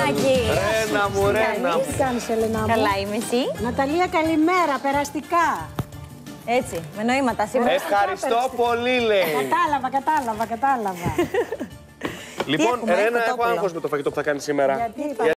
Μάκη. Ρένα μου, Ρένα μου. Τι κάνεις, Ελένα μου? Καλά είμαι εσύ. Ναταλία, καλημέρα, περαστικά. Έτσι, με νοήματα σήμερα. Ευχαριστώ πολύ, λέει. Κατάλαβα. Λοιπόν, έχουμε, Ρένα, έχω κοτόπουλο. άγχος με το φαγητό που θα κάνει σήμερα. Γιατί?